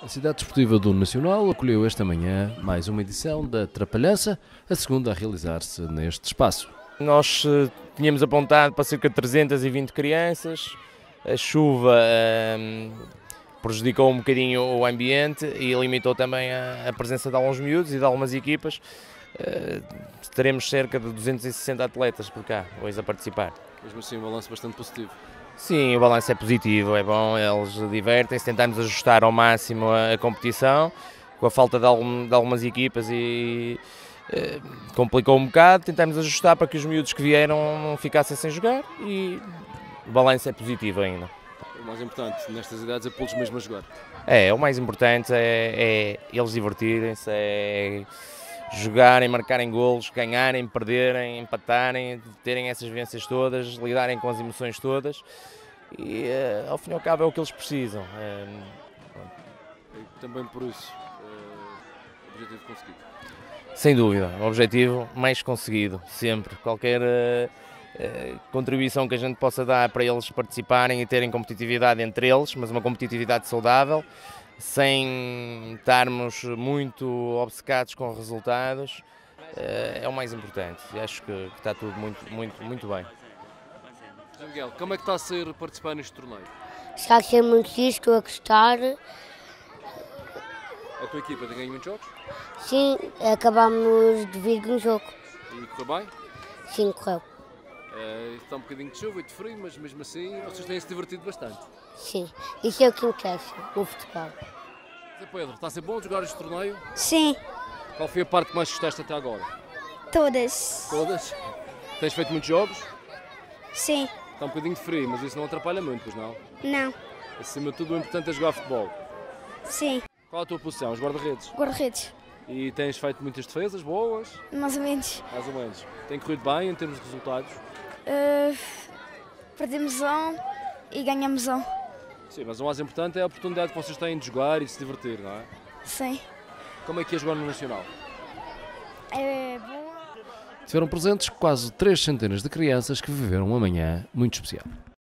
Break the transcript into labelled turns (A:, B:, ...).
A: A Cidade Desportiva do Nacional acolheu esta manhã mais uma edição da Trapalhança, a segunda a realizar-se neste espaço.
B: Nós tínhamos apontado para cerca de 320 crianças, a chuva prejudicou um bocadinho o ambiente e limitou também a presença de alguns miúdos e de algumas equipas. Teremos cerca de 260 atletas por cá hoje a participar.
A: Mesmo assim, um balanço bastante positivo.
B: Sim, o balanço é positivo, é bom, eles divertem-se, tentamos ajustar ao máximo a competição, com a falta de algumas equipas e complicou um bocado, tentamos ajustar para que os miúdos que vieram não ficassem sem jogar e o balanço é positivo ainda.
A: O mais importante nestas idades é pô-los mesmo a jogar.
B: O mais importante é eles divertirem-se, é jogarem, marcarem golos, ganharem, perderem, empatarem, terem essas vivências todas, lidarem com as emoções todas e ao fim e ao cabo é o que eles precisam.
A: E também por isso, objetivo conseguido.
B: Sem dúvida, o objetivo mais conseguido, sempre. Qualquer contribuição que a gente possa dar para eles participarem e terem competitividade entre eles, mas uma competitividade saudável, sem estarmos muito obcecados com resultados, é o mais importante. E acho que está tudo muito bem.
A: Miguel, como é que está a ser participar neste torneio?
C: Está a ser muito giro, estou a gostar.
A: A tua equipa tem ganho muitos jogos?
C: Sim, acabámos de vir de um jogo.
A: E correu bem?
C: Sim, correu.
A: Está um bocadinho de chuva e de frio, mas mesmo assim vocês têm-se divertido bastante.
C: Sim, isso é o que interessa, o futebol.
A: Zé Pedro, está a ser bom jogar este torneio?
D: Sim,
A: Qual foi a parte que mais gostaste até agora?
D: todas.
A: Todas? Tens feito muitos jogos?
D: Sim,
A: Está um bocadinho de frio, mas isso não atrapalha muito, pois não?
D: não.
A: Acima de tudo, o importante é jogar futebol.
D: Sim,
A: Qual a tua posição? Os guarda-redes?
D: guarda-redes.
A: E tens feito muitas defesas boas?
D: Mais ou menos.
A: Mais ou menos. Tem corrido bem em termos de resultados?
D: Perdemos um e ganhamos um.
A: Sim, mas o mais importante é a oportunidade que vocês têm de jogar e de se divertir, não é?
D: Sim.
A: Como é que é jogar no Nacional?
D: É bom.
A: Estiveram presentes quase 3 centenas de crianças que viveram uma manhã muito especial.